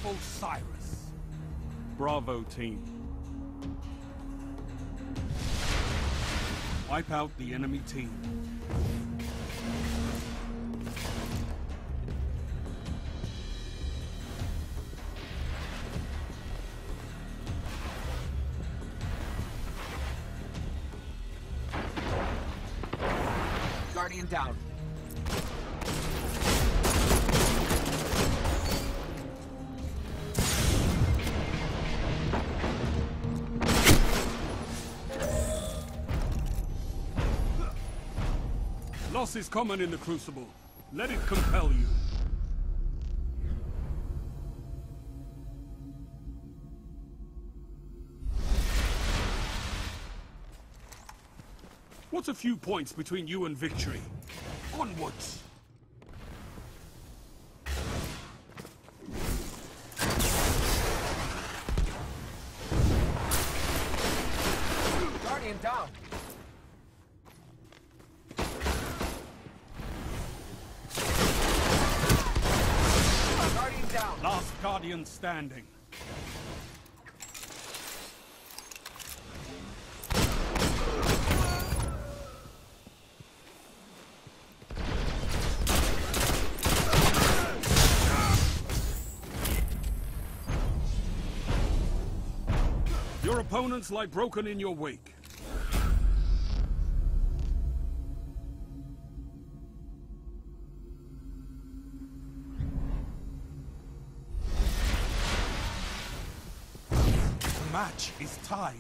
powerful Cyrus. Bravo, team. Wipe out the enemy team. Guardian down. Loss is common in the Crucible. Let it compel you. What's a few points between you and victory? Onwards! Guardian down. Guardian down. Last Guardian standing. Your opponents lie broken in your wake. The match is tied.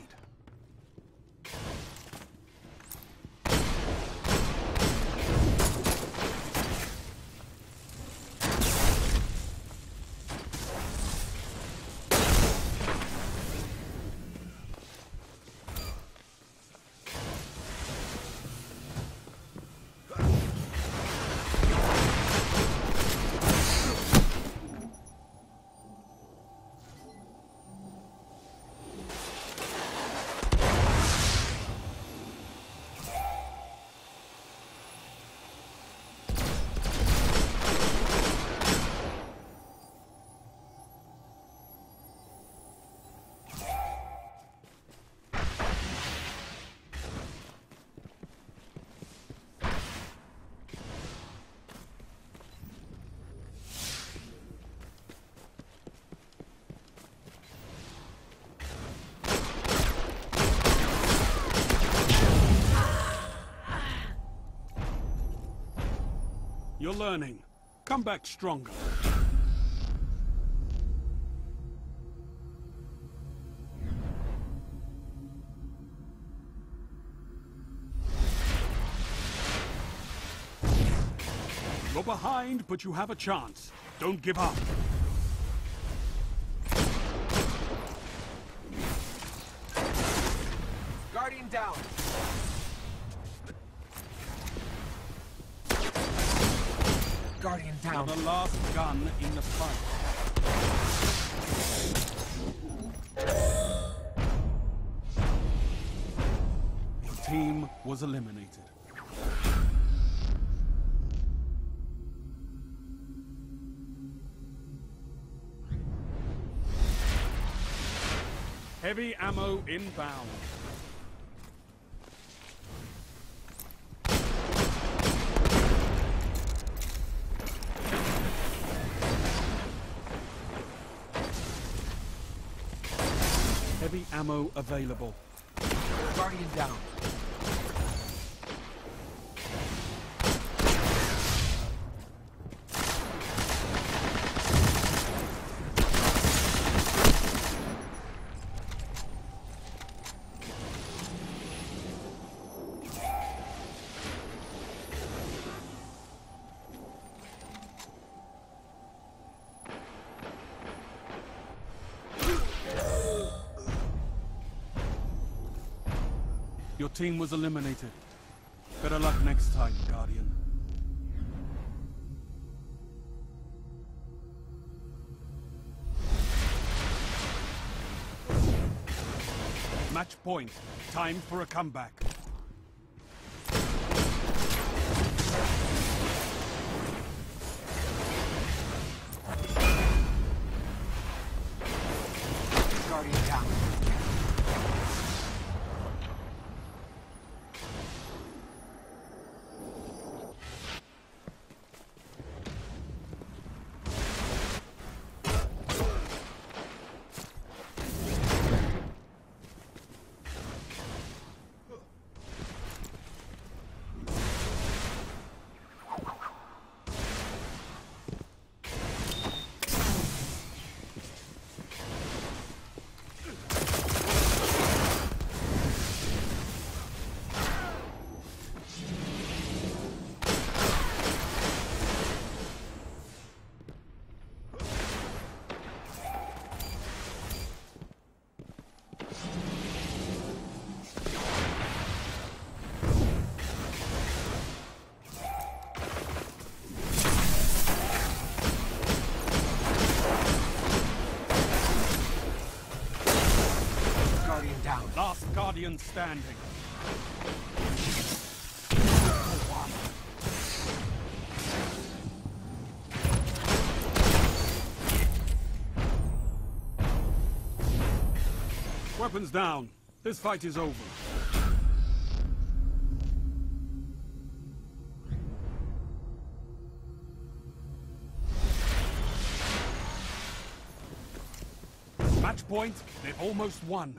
You're learning. Come back stronger. You're behind, but you have a chance. Don't give up. Guardian down. Guardian down. You're the last gun in the fight. Your team was eliminated. Heavy ammo inbound. Heavy ammo available. Guardian down. Your team was eliminated. Better luck next time, Guardian. Match point. Time for a comeback. Guardian standing. Weapons down. This fight is over. Match point, they've almost won.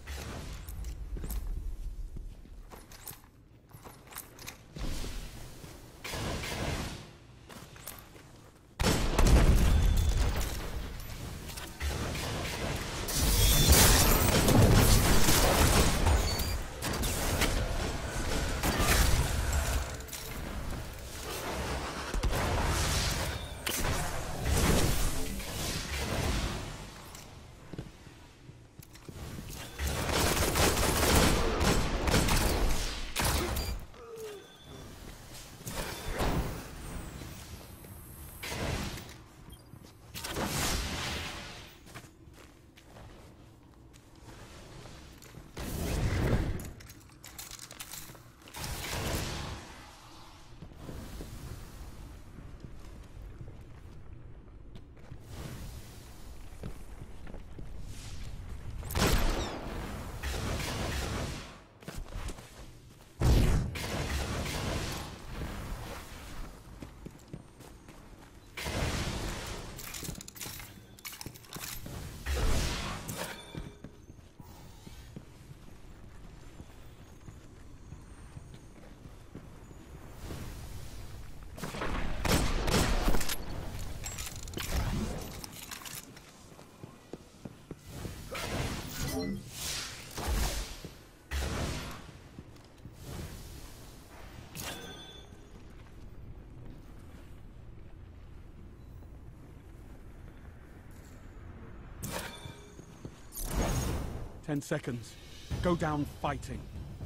Ten seconds. Go down fighting.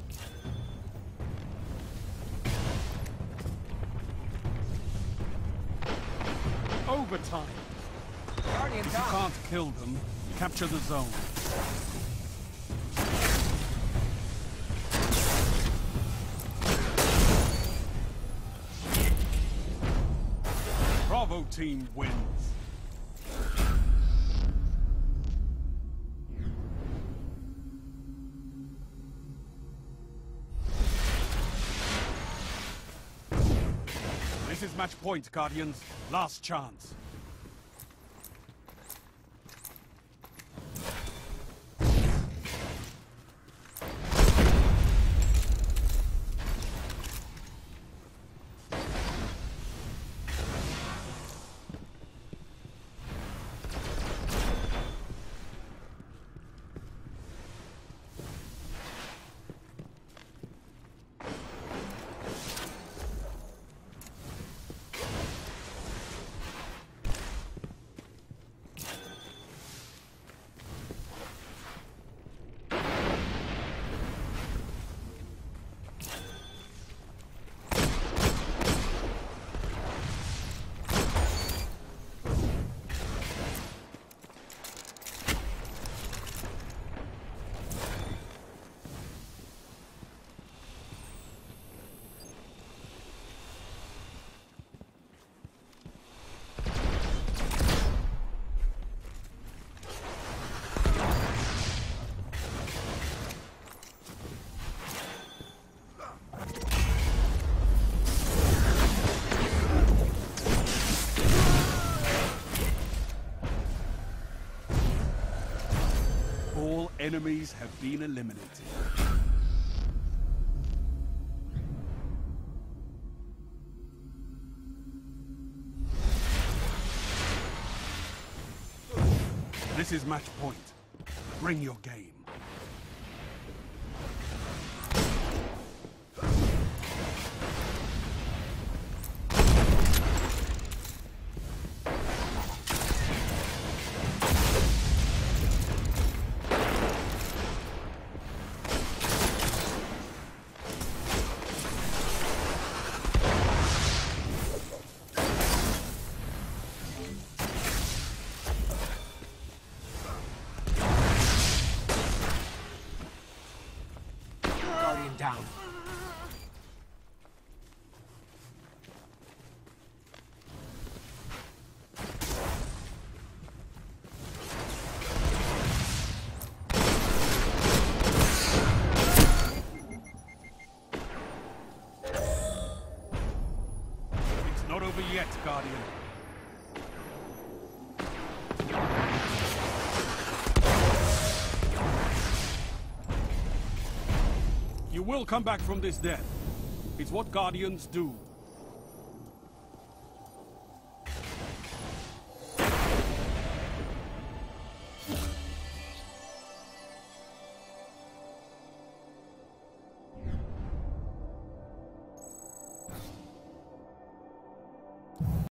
Overtime. Guardian If you down. can't kill them, capture the zone. Bravo team wins. This is match point, Guardians. Last chance. All enemies have been eliminated. This is match point. Bring your game. yet, Guardian. You will come back from this death. It's what Guardians do.